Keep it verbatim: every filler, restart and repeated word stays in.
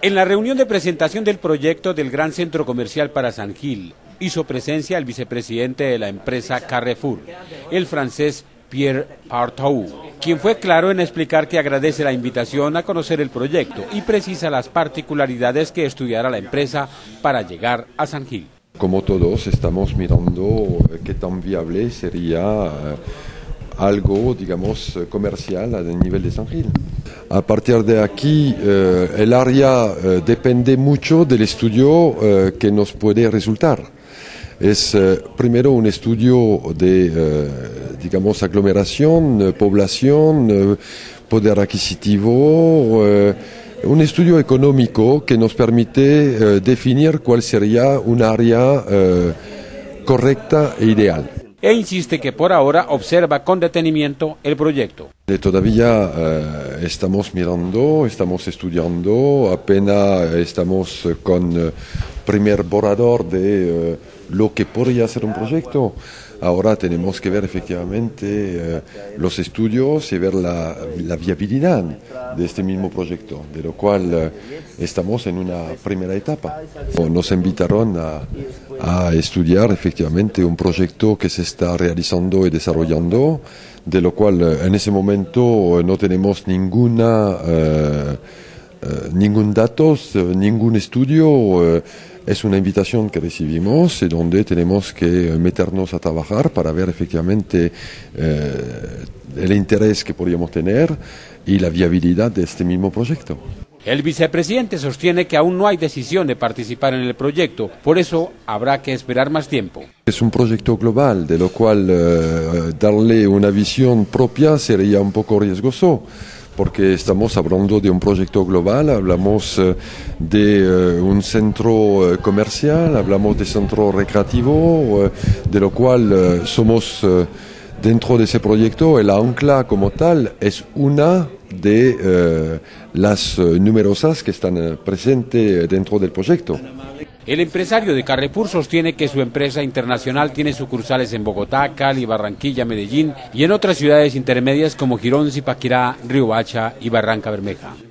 En la reunión de presentación del proyecto del Gran Centro Comercial para San Gil, hizo presencia el vicepresidente de la empresa Carrefour, el francés Pierre Partout, quien fue claro en explicar que agradece la invitación a conocer el proyecto y precisa las particularidades que estudiará la empresa para llegar a San Gil. Como todos, estamos mirando qué tan viable sería algo, digamos, comercial a nivel de San Gil. A partir de aquí, eh, el área eh, depende mucho del estudio eh, que nos puede resultar. Es eh, primero un estudio de, eh, digamos, aglomeración, eh, población, eh, poder adquisitivo, eh, un estudio económico que nos permite eh, definir cuál sería un área eh, correcta e ideal. E insiste que por ahora observa con detenimiento el proyecto. Todavía eh, estamos mirando, estamos estudiando, apenas estamos con el eh, primer borrador de eh, lo que podría ser un proyecto. Ahora tenemos que ver efectivamente eh, los estudios y ver la, la viabilidad de este mismo proyecto, de lo cual eh, estamos en una primera etapa. Nos invitaron a, a estudiar efectivamente un proyecto que se está realizando y desarrollando, de lo cual eh, en ese momento eh, no tenemos ninguna, eh, eh, ningún datos, eh, ningún estudio. Eh, Es una invitación que recibimos y donde tenemos que meternos a trabajar para ver efectivamente eh, el interés que podríamos tener y la viabilidad de este mismo proyecto. El vicepresidente sostiene que aún no hay decisión de participar en el proyecto, por eso habrá que esperar más tiempo. Es un proyecto global, de lo cual eh, darle una visión propia sería un poco riesgoso, porque estamos hablando de un proyecto global, hablamos eh, de eh, un centro eh, comercial, hablamos de centro recreativo, eh, de lo cual eh, somos eh, dentro de ese proyecto, el ancla como tal es una de eh, las eh, numerosas que están eh, presentes dentro del proyecto. El empresario de Carrefour sostiene que su empresa internacional tiene sucursales en Bogotá, Cali, Barranquilla, Medellín y en otras ciudades intermedias como Girón, Zipaquirá, Riohacha y Barranca Bermeja.